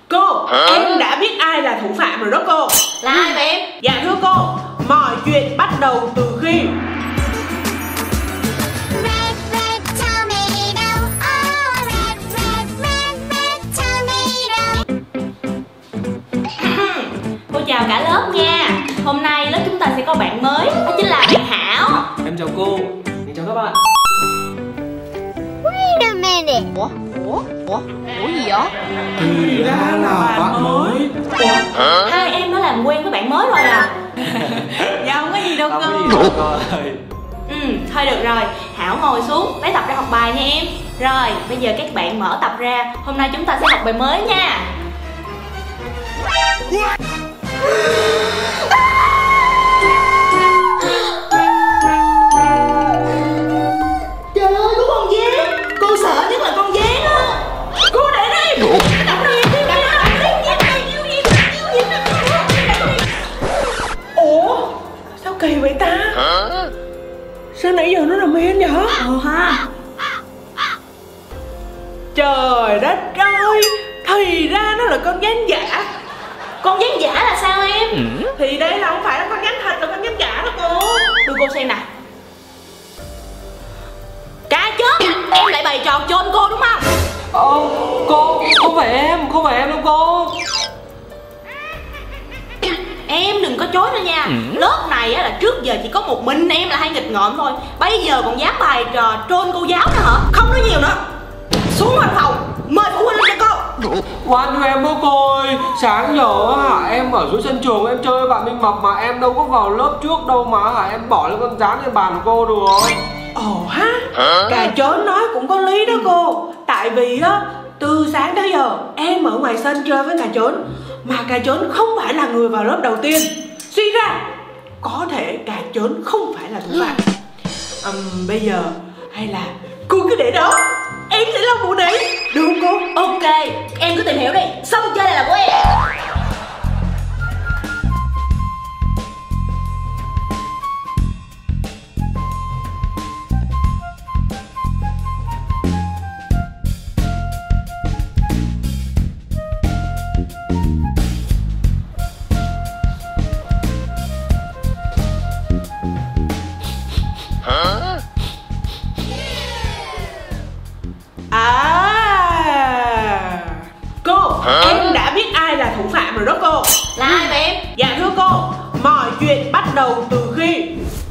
Cô, em đã biết ai là thủ phạm rồi đó cô. Là ai vậy em? Dạ thưa cô, mọi chuyện bắt đầu từ khi Cô chào cả lớp nha. Hôm nay lớp chúng ta sẽ có bạn mới, đó chính là bạn Hảo. Em chào cô, em chào các bạn. Wait a minute. Ủa gì vậy? Thì ra là bạn mới. Hai em đã làm quen với bạn mới rồi à? dạ không có gì đâu Không cô. có gì đâu cô ơi. Thôi được rồi, Hảo ngồi xuống, lấy tập ra học bài nha em. Rồi, bây giờ các bạn mở tập ra. Hôm nay chúng ta sẽ học bài mới nha. Trời ơi, có con dế. Cô sợ nhất là con dế đó. Cô để đây. Đọc đi, ủa, sao kỳ vậy ta? Sao nãy giờ nó nằm yên vậy? Ha. Trời đất ơi, thì ra nó là con gián giả. Con gián giả là sao em? Thì đây là không phải là con gián thật, là con gián giả đó cô. Đưa cô xem nè. Cá chết, em lại bày trò chôn cô đúng không? Cô, không phải em đâu cô. Em đừng có chối nữa nha. Lớp này á, là trước giờ chỉ có một mình em là hay nghịch ngợm thôi. Bây giờ còn dám bày trò trôn cô giáo nữa hả? Không nói nhiều nữa. Xuống văn phòng, mời phụ huynh lên cho cô. Khoan cho em với cô ơi. Sáng giờ hả, em ở dưới sân trường em chơi với bạn Minh Mập mà em đâu có vào lớp trước đâu mà hả, em bỏ lên con dán lên bàn của cô được rồi. Ồ ha, cà chớn nói cũng có lý đó cô. Tại vì á, từ sáng tới giờ em ở ngoài sân chơi với cà chớn, mà cà chớn không phải là người vào lớp đầu tiên. Suy ra có thể cà chớn không phải là thủ phạm. Bây giờ hay là cô cứ để đó, em sẽ làm vụ đấy, được không cô? Ok, em cứ tìm hiểu đi. Sân chơi này là của em. Cô, em đã biết ai là thủ phạm rồi đó cô. Là ai vậy em? Dạ thưa cô, mọi chuyện bắt đầu từ khi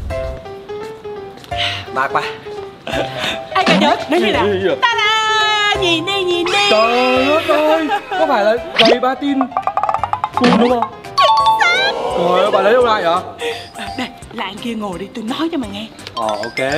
Bạc ba. ai cà chớn, đến đây nào. Gì vậy? Ta-da, nhìn đi, nhìn đi. Trời đất ơi, có phải là giày patin cool đúng không? Trời ơi, bà lấy đâu lại vậy? Đây, là anh kia ngồi đi, tôi nói cho mày nghe. Ok.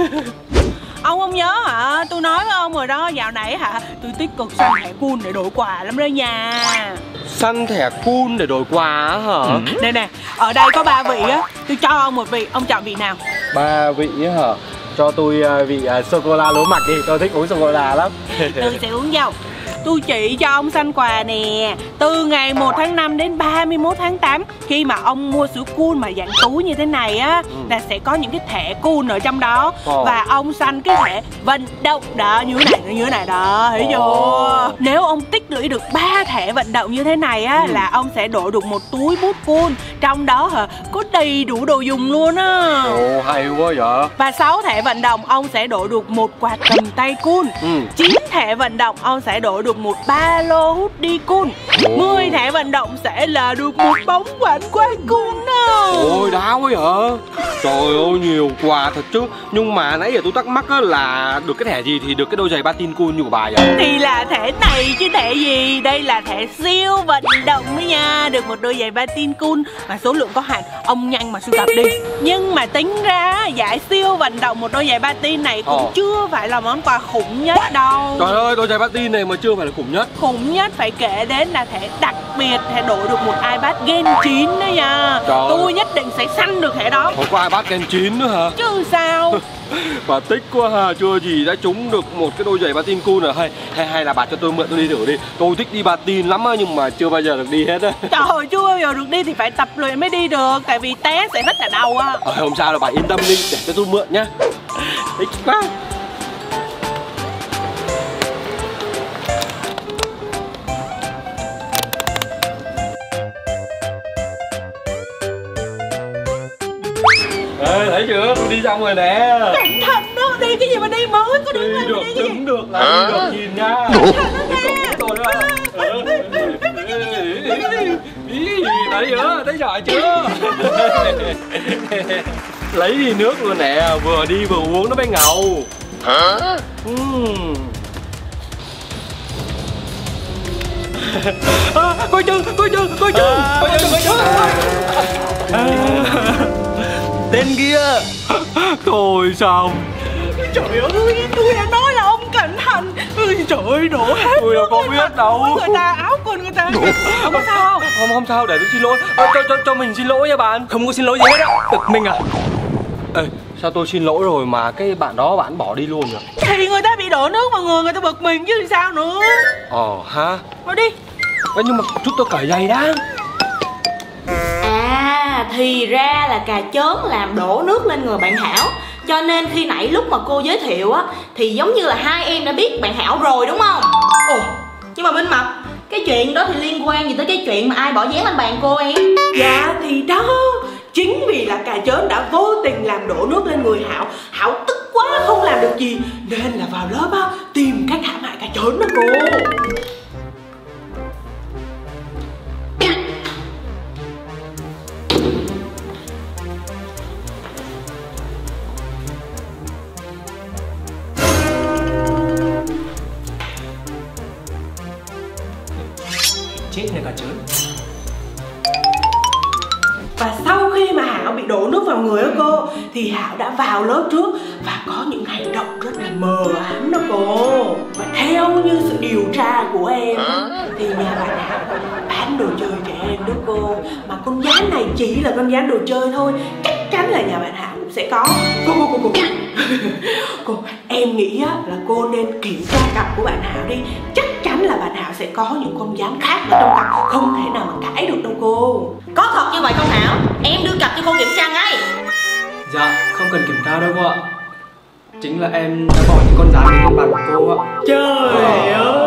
Ông không nhớ hả? Tôi nói với ông rồi đó, dạo này hả, tôi tích cực săn thẻ cool để đổi quà lắm đó nha. Săn thẻ cool để đổi quà á hả? Nè nè, ở đây có 3 vị á, tôi cho ông một vị, ông chọn vị nào? 3 vị á hả? Cho tôi vị sô-cô-la lúa mạch đi, tôi thích uống sô-cô-la lắm. Tôi sẽ uống dâu. Tôi chỉ cho ông săn quà nè. Từ ngày 1 tháng 5 đến 31 tháng 8, khi mà ông mua sữa cool mà dạng túi như thế này á, là sẽ có những cái thẻ cool ở trong đó. Và ông săn cái thẻ vận động đó, như thế này đó, thấy chưa? Nếu ông tích lũy được 3 thẻ vận động như thế này á, là ông sẽ đổi được một túi bút cool. Trong đó hả, có đầy đủ đồ dùng luôn á. Ồ, hay quá vậy. Và 6 thẻ vận động ông sẽ đổi được một quạt cầm tay cool. 9 thẻ vận động ông sẽ đổi được một ba lô hút đi cool. 10 thẻ vận động sẽ là được một bóng quạt quay cool đó. Ôi đã quá vậy. Trời ơi, nhiều quà thật chứ. Nhưng mà nãy giờ tôi thắc mắc á là được cái thẻ gì thì được cái đôi giày patin cool như của bà vậy? Thì là thẻ này chứ thẻ gì. Đây là thẻ siêu vận động đó nha. Được một đôi giày patin cool mà số lượng có hạn, ông nhanh mà sưu tập đi. Nhưng mà tính ra giải siêu vận động một đôi giày patin này cũng chưa phải là món quà khủng nhất đâu. Trời ơi, đôi giày patin này mà chưa phải là khủng nhất. Khủng nhất phải kể đến là thẻ đặc biệt, thẻ đổi được một iPad Gen 9 đó nha. Tôi nhất định sẽ săn được thẻ đó. Không có iPad Gen 9 nữa hả? Chứ sao. Bà tích quá ha, chưa gì đã trúng được một cái đôi giày patin cool rồi. Hay là bà cho tôi mượn tôi đi thử đi. Tôi thích đi patin lắm á, nhưng mà chưa bao giờ được đi hết á. Trời, chưa bao giờ được đi thì phải tập luyện mới đi được. Tại vì té sẽ rất là đau á. Không sao đâu, bà yên tâm đi, để cho tôi mượn nhá. Thích quá. đi xong rồi nè. Cẩn thận đó, đi cái gì mà đi mới có đứng lên Đi được, đi cái gì. đứng được là đi được, nhìn nha. Tôi đó. Thấy chưa? Thấy giỏi chưa? Lấy đi nước luôn nè, vừa đi vừa uống nó mới ngầu. Coi chừng. Tên kia. Thôi xong. Trời ơi, tôi đã nói là ông cẩn thận. Trời ơi, đổ hết. Tôi đâu có biết đâu. Người ta áo quần người ta. Không có sao không? Không sao, để tôi xin lỗi. Cho mình xin lỗi nha bạn. Không có xin lỗi gì hết á. Bực mình à? Ê, sao tôi xin lỗi rồi mà cái bạn đó bạn bỏ đi luôn rồi? Thì người ta bị đổ nước vào người ta bực mình chứ sao nữa. Ha. Thôi đi. Ê, nhưng mà chút tôi cởi giày đã. À, thì ra là cà chớn làm đổ nước lên người bạn Hảo. Cho nên khi nãy lúc mà cô giới thiệu á, thì giống như là hai em đã biết bạn Hảo rồi đúng không? Ồ, nhưng mà Minh Mập, cái chuyện đó thì liên quan gì tới cái chuyện mà ai bỏ dán lên bàn cô em? Dạ thì đó, chính vì là cà chớn đã vô tình làm đổ nước lên người Hảo. Hảo tức quá không làm được gì, nên là vào lớp á tìm cách hãm hại cà chớn đó cô. Chết này cà chớn. Và sau khi mà Hảo bị đổ nước vào người đó cô, thì Hảo đã vào lớp trước và có những hành động rất là mờ ám đó cô. Và theo như sự điều tra của em thì nhà bạn Hảo bán đồ chơi trẻ em đó cô. Mà con gián này chỉ là con gián đồ chơi thôi, chắc chắn là nhà bạn Hảo cũng sẽ có. Cô, em nghĩ á, là cô nên kiểm tra cặp của bạn Hảo đi. Chắc chắn là bạn Hảo sẽ có những con gián khác ở trong cặp, không thể nào mà cãi được đâu cô. Có thật như vậy không Hảo? Em đưa cặp cho cô kiểm tra ngay. Dạ, không cần kiểm tra đâu cô ạ. Chính là em đã bỏ những con rán lên con bàn của cô ạ. Trời ơi,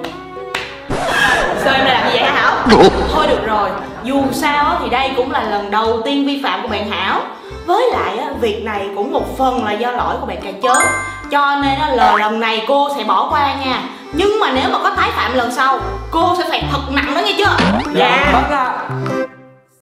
Sao em lại làm như vậy hả Hảo? Thôi được rồi, dù sao thì đây cũng là lần đầu tiên vi phạm của bạn Hảo. Với lại việc này cũng một phần là do lỗi của bạn cà chớn. Cho nên là lần này cô sẽ bỏ qua nha. Nhưng mà nếu mà có tái phạm lần sau, cô sẽ phạt thật nặng đó nghe chưa? dạ. Bác ạ.